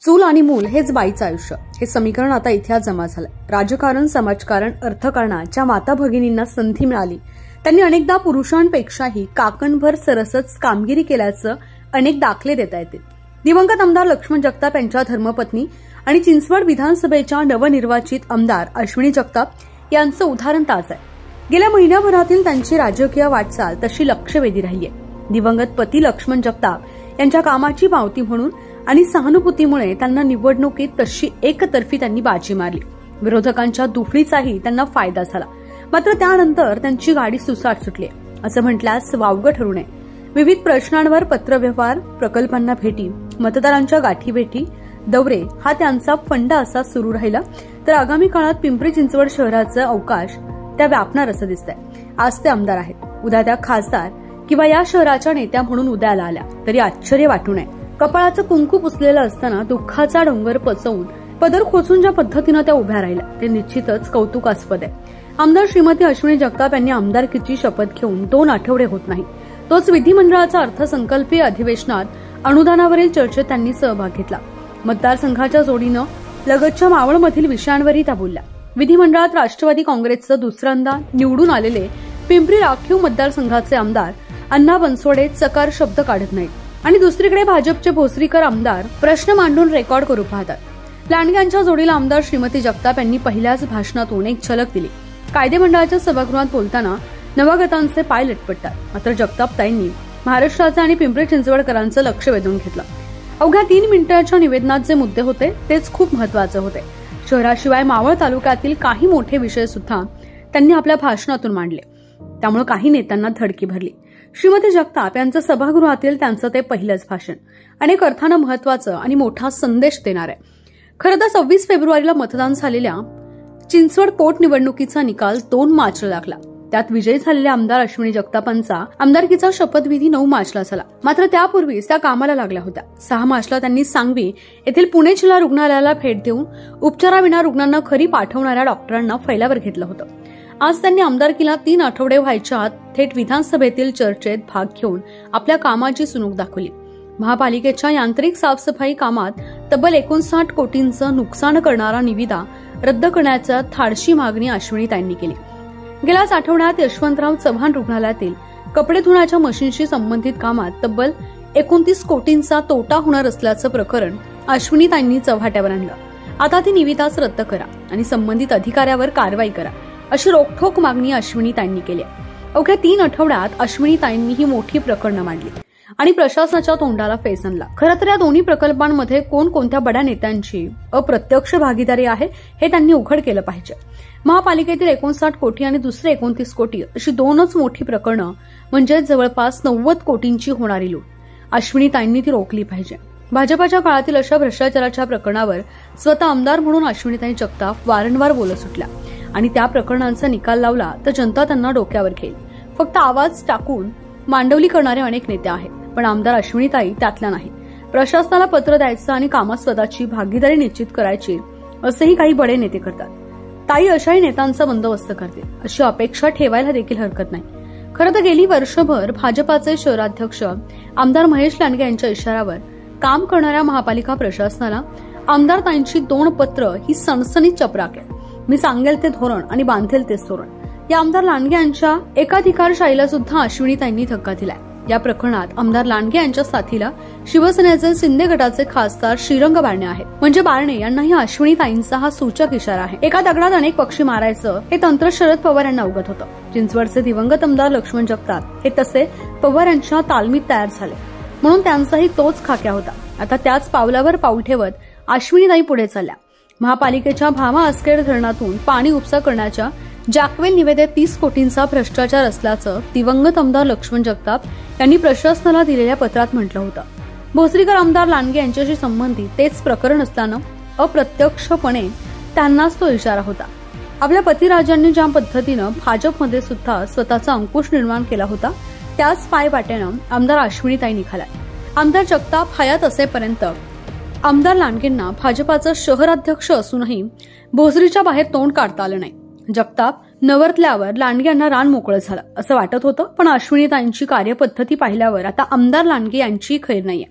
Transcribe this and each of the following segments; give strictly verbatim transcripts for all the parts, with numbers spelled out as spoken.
चूल आणि मूल हेच बाईचं आयुष्य, हे समीकरण आता इतिहास जमा झालं. राजकारण, समाजकारण, अर्थकारणाच्या माता भगिनींना संधी मिळाली. त्यांनी अनेकदा पुरुषांपेक्षाही काकणभर सरसच कामगिरी केल्याचं अनेक दाखले देता येतील. दिवंगत आमदार लक्ष्मण जगताप यांच्या धर्मपत्नी आणि चिंचवड विधानसभेच्या नवनिर्वाचित आमदार अश्विनी जगताप यांचं उदाहरण ताज आहे. गेल्या महिन्याभरातील त्यांची राजकीय वाटचाल तशी लक्षवेधी राहिली आहे. दिवंगत पती लक्ष्मण जगताप यांच्या कामाची पावती म्हणून आणि सहानुभूतीमुळे त्यांना निवडणुकीत तशी एकतर्फी त्यांनी बाजी मारली. विरोधकांच्या दुफडीचाही त्यांना फायदा झाला. मात्र त्यानंतर त्यांची गाडी सुसाट सुटली असं म्हटल्यास वावगं ठरू नये. विविध प्रश्नांवर पत्रव्यवहार, प्रकल्पांना भेटी, मतदारांच्या गाठीभेटी, दौरे हा त्यांचा फंडा असा सुरू राहिला तर आगामी काळात पिंपरी चिंचवड शहराचा अवकाश त्या व्यापणार असं दिसतंय. आज ते आमदार आहेत, उद्या त्या खासदार किंवा या शहराच्या नेत्या म्हणून उदयाला आल्या तरी आश्चर्य वाटू नये. कपाळाचं कुंकू पुसलेलं असताना दुःखाचा डोंगर पचवून पदर खोचून ज्या पद्धतीनं त्या उभ्या राहिल्या ते निश्चितच कौतुकास्पद आहे. आमदार श्रीमती अश्विनी जगताप यांनी आमदारकीची शपथ घेऊन दोन आठवडे होत नाही. तोच विधिमंडळाचा अर्थसंकल्पीय अधिवेशनात अनुदानावरील चर्चेत त्यांनी सहभाग घेतला. मतदारसंघाच्या जोडीनं लगतच्या मावळमधील विषयांवरही त्या बोलल्या. विधिमंडळात राष्ट्रवादी काँग्रेसचं दुसऱ्यांदा निवडून आलेले पिंपरी राखीव मतदारसंघाचे आमदार अण्णा बनसोडे चकार शब्द काढत नाहीत आणि दुसरीकडे भाजपचे भोसरीकर आमदार प्रश्न मांडून रेकॉर्ड करू पाहतात. लांडग्यांच्या जोडीला आमदार श्रीमती जगताप यांनी पहिल्याच भाषणातून एक झलक दिली. कायदेमंडळाच्या सभागृहात बोलताना नवागतांचे पाय लटपटतात. मात्र जगतापताईंनी महाराष्ट्राचं आणि पिंपरी चिंचवडकरांचं लक्ष वेधून घेतलं. अवघ्या तीन मिनिटांच्या निवेदनात जे मुद्दे होते तेच खूप महत्वाचे होते. शहराशिवाय मावळ तालुक्यातील काही मोठे विषय सुद्धा त्यांनी आपल्या भाषणातून मांडले. त्यामुळे काही नेत्यांना धडकी भरली. श्रीमती जगताप यांचं सभागृहातील त्यांचं ते पहिलंच भाषण अनेक अर्थानं महत्वाचं आणि मोठा संदेश देणार आहे. खरं तर सव्वीस फेब्रुवारीला मतदान झालेल्या चिंचवड पोटनिवडणुकीचा निकाल दोन मार्चला लागला. त्यात विजयी झालेल्या आमदार अश्विनी जगतापांचा आमदारकीचा शपथविधी नऊ मार्चला झाला. मात्र त्यापूर्वीच त्या कामाला लागल्या होत्या. सहा मार्चला त्यांनी सांगवी येथील पुणे जिल्हा रुग्णालयाला भेट देऊन उपचाराविना रुग्णांना घरी पाठवणाऱ्या डॉक्टरांना फैलावर घेतलं होतं. आज त्यांनी आमदारकीला तीन आठवडे व्हायच्या आत थेट विधानसभेतील चर्चेत भाग घेऊन आपल्या कामाची सुणूक दाखवली. महापालिकेच्या यांत्रिक साफसफाई कामात तब्बल एकोणसाठ कोटींचं नुकसान करणारा निविदा रद्द करण्याची धाडशी मागणी अश्विनीताईंनी केली. गेल्याच आठवड्यात यशवंतराव चव्हाण रुग्णालयातील कपडे धुण्याच्या मशीनशी संबंधित कामात तब्बल एकोणतीस कोटींचा तोटा होणार असल्याचं प्रकरण अश्विनीताईंनी चव्हाट्यावर आणलं. आता ती निविदाच रद्द करा आणि संबंधित अधिकाऱ्यावर कारवाई करा अशी रोखठोक मागणी अश्विनीताईंनी केली. अवघ्या तीन आठवड्यात अश्विनीताईंनी ही मोठी प्रकरणं मांडली आणि प्रशासनाच्या तोंडाला फेस आणला. खरं तर या दोन्ही प्रकल्पांमध्ये कोणकोणत्या बड्या नेत्यांची अप्रत्यक्ष भागीदारी आहे हे त्यांनी उघड केलं पाहिजे. महापालिकेतील एकोणसाठ कोटी आणि दुसरे एकोणतीस कोटी अशी दोनच मोठी प्रकरणं म्हणजे जवळपास नव्वद कोटींची होणारी लूट. अश्विनीताईंनी ती रोखली पाहिजे. भाजपाच्या काळातील अशा भ्रष्टाचाराच्या प्रकरणावर स्वतः आमदार म्हणून अश्विनीताई जगताप वारंवार बोलत सुटल्या आणि त्या प्रकरणांचा निकाल लावला तर जनता त्यांना डोक्यावर घेईल. फक्त आवाज टाकून मांडवली करणारे अनेक नेते आहेत, पण आमदार अश्विनीताई त्यातल्या नाही. प्रशासनाला पत्र द्यायचं आणि कामात स्वतःची भागीदारी निश्चित करायची असेही काही बडे नेते करतात. ताई अशाही नेत्यांचा बंदोबस्त करते अशी अपेक्षा ठेवायला देखील हरकत नाही. खरं तर गेली वर्षभर भाजपाचे शहराध्यक्ष आमदार महेश लांडगे यांच्या इशाऱ्यावर काम करणाऱ्या महापालिका प्रशासनाला आमदार ताईंची दोन पत्र ही सणसणीत चपराक आहे. मी सांगेल ते धोरण आणि बांधेल तेच धोरण या आमदार लांडगे यांच्या एकाधिकारशाहीला सुद्धा अश्विनीताईंनी धक्का दिलाय. या प्रकरणात आमदार लांडगे यांच्या साथीला शिवसेनेचे शिंदे गटाचे खासदार श्रीरंग बारणे आहेत. म्हणजे बारणे यांनाही अश्विनीताईंचा हा सूचक इशारा आहे. एका दगडात अनेक पक्षी मारायचं हे तंत्र शरद पवार यांना अवगत होतं. चिंचवडचे दिवंगत आमदार लक्ष्मण जगताप हे तसे पवार यांच्या तालमीत तयार झाले म्हणून त्यांचाही तोच खाक्या होता. आता त्याच पावलावर पाऊल ठेवत अश्विनीताई पुढे चालल्या. महापालिकेच्या भामा आसखेड धरणातून पाणी उपसा करण्याच्या जॅकवेल निवेदेत तीस कोटींचा भ्रष्टाचार असल्याचं दिवंगत आमदार लक्ष्मण जगताप यांनी प्रशासनाला दिलेल्या पत्रात म्हटलं होतं. भोसरीकर आमदार लांडगे यांच्याशी संबंधित तेच प्रकरण असल्यानं अप्रत्यक्षपणे त्यांनाच तो इशारा होता. आपल्या पतिराजांनी ज्या पद्धतीनं भाजपमध्ये सुद्धा स्वतःचा अंकुश निर्माण केला होता त्याच पायवाटेनं आमदार अश्विनीताई निघाल्या. आमदार जगताप हयात असेपर्यंत आमदार लांडगेंना भाजपाचा शहराध्यक्ष असूनही भोसरीच्या बाहेर तोंड काढता आलं नाही. जगताप नवरतल्यावर लांडगे यांना रान मोकळं झालं असं वाटत होतं, पण अश्विनीताईंची कार्यपद्धती पाहिल्यावर आता आमदार लांडगे यांची खैर नाहीये.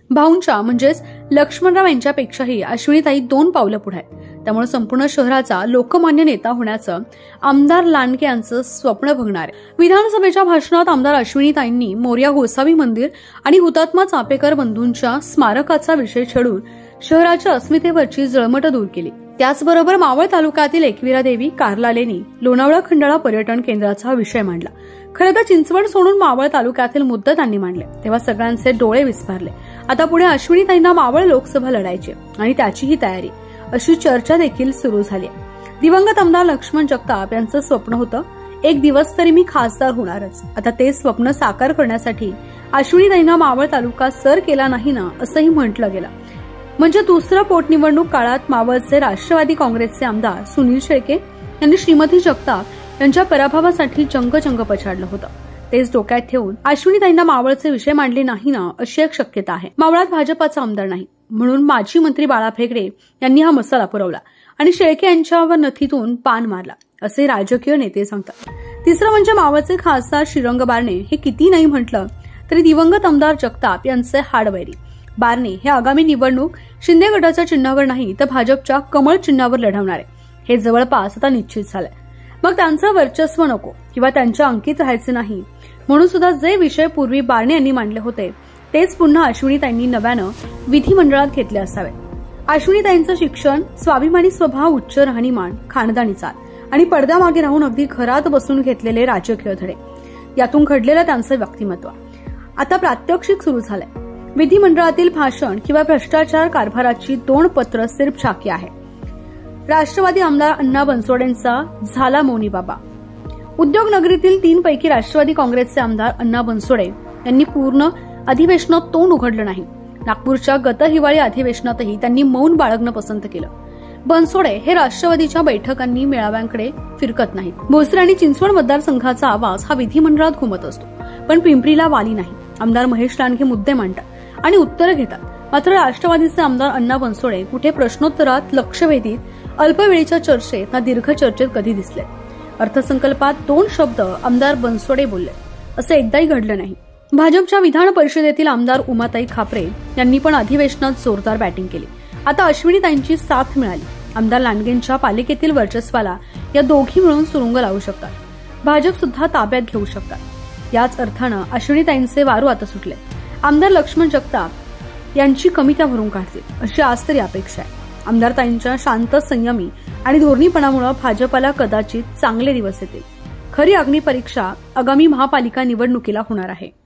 भाऊंच्या म्हणजेच लक्ष्मणराव यांच्यापेक्षाही अश्विनीताई दोन पावलं पुढे आहेत. त्यामुळे संपूर्ण शहराचा लोकमान्य नेता होण्याचं आमदार लांडगे यांचं स्वप्न भंगणार आहे. विधानसभेच्या भाषणात आमदार अश्विनीताईंनी मोरया गोसावी मंदिर आणि हुतात्मा चापेकर बंधूंच्या स्मारकाचा विषय छेडून शहराच्या अस्मितेवरची जळमट दूर केली. त्याचबरोबर मावळ तालुक्यातील एकविरा देवी, कार्ला लेणी, लोणावळा खंडाळा पर्यटन केंद्राचा विषय मांडला. खरं तर चिंचवड सोडून मावळ तालुक्यातील मुद्दे त्यांनी मांडले तेव्हा सगळ्यांचे डोळे विस्फारले. आता पुढे अश्विनीताईंना मावळ लोकसभा लढायची आणि त्याचीही तयारी अशी चर्चा देखील सुरू झाली. दिवंगत आमदार लक्ष्मण जगताप यांचं स्वप्न होतं एक दिवस तरी मी खासदार होणारच. आता ते स्वप्न साकार करण्यासाठी अश्विनीताईंना मावळ तालुका सर केला नाही ना असंही म्हटलं गेलं. म्हणजे दुसऱ्या पोटनिवडणूक काळात मावळचे राष्ट्रवादी काँग्रेसचे आमदार सुनील शेळके यांनी श्रीमती जगताप यांच्या पराभवासाठी जंगजंग पछाडलं होतं. तेच डोक्यात ठेवून अश्विनीताईंना मावळचे विषय मांडले नाही ना अशी एक शक्यता आहे. मावळात भाजपाचा आमदार नाही म्हणून माजी मंत्री बाळा फेगडे यांनी हा मसाला पुरवला आणि शेळके यांच्यावर नथीतून पान मारला असे राजकीय नेते सांगतात. तिसरं म्हणजे मावळचे खासदार श्रीरंग बारणे हे किती नाही म्हटलं तरी दिवंगत आमदार जगताप यांचे हाडवैरी. बारणे हे आगामी निवडणूक शिंदे गटाच्या चिन्हावर नाही तर भाजपच्या कमळ चिन्हावर लढवणार आहे हे जवळपास आता निश्चित झालंय. मग त्यांचं वर्चस्व नको किंवा त्यांच्या अंकित राहायचे नाही म्हणून सुद्धा जे विषय पूर्वी बारणे यांनी मांडले होते तेच पुन्हा अश्विनीताईंनी नव्यानं विधिमंडळात घेतले असावे. अश्विनीताईंचं शिक्षण, स्वाभिमानी स्वभाव, उच्च राहणीमान, खानदानी चाल आणि पडद्यामागे राहून अगदी घरात बसून घेतलेले राजकीय धडे यातून घडलेलं त्यांचं व्यक्तिमत्व आता प्रात्यक्षिक सुरू झालंय. विधिमंडळातील भाषण किंवा भ्रष्टाचार कारभाराची दोन पत्र सिर्फ झाकी आहे. राष्ट्रवादी आमदार अण्णा बनसोडेंचा झाला मौनी बाबा. उद्योग नगरीतील तीन पैकी राष्ट्रवादी काँग्रेसचे आमदार अण्णा बनसोडे यांनी पूर्ण अधिवेशनात तोंड उघडलं नाही. नागपूरच्या गत हिवाळी अधिवेशनातही त्यांनी मौन बाळगणं पसंत केलं. बनसोडे हे राष्ट्रवादीच्या बैठकांनी मेळाव्यांकडे फिरकत नाहीत. भोसरी आणि चिंचवड मतदारसंघाचा आवाज हा विधिमंडळात घुमत असतो पण पिंपरीला वाली नाही. आमदार महेश लांडगे मुद्दे मांडतात आणि उत्तरं घेतात मात्र राष्ट्रवादीचे आमदार अण्णा बनसोडे कुठे प्रश्नोत्तरात लक्ष वेधीत, अल्पवेळीच्या चर्चेत ना दीर्घ चर्चेत कधी दिसले. अर्थसंकल्पात दोन शब्द आमदार बनसोडे बोलले असं एकदाही घडलं नाही. भाजपच्या विधान परिषदेतील आमदार उमाताई खापरे यांनी पण अधिवेशनात जोरदार बॅटिंग केली. आता अश्विनीताईंची साथ मिळाली. आमदार लांडगेंच्या पालिकेतील वर्चस्वाला या दोघी मिळून सुरुंग लावू शकतात. भाजप सुद्धा ताब्यात घेऊ शकतात. याच अर्थानं अश्विनीताईंचे वारू आता सुटले. आमदार लक्ष्मण जगताप यांची कमी त्या भरून काढतील अशी आज तरी अपेक्षा आहे. आमदार ताईंच्या शांत, संयमी आणि धोरणीपणामुळे भाजपाला कदाचित चांगले दिवस येतील. खरी अग्निपरीक्षा आगामी महापालिका निवडणुकीला होणार आहे.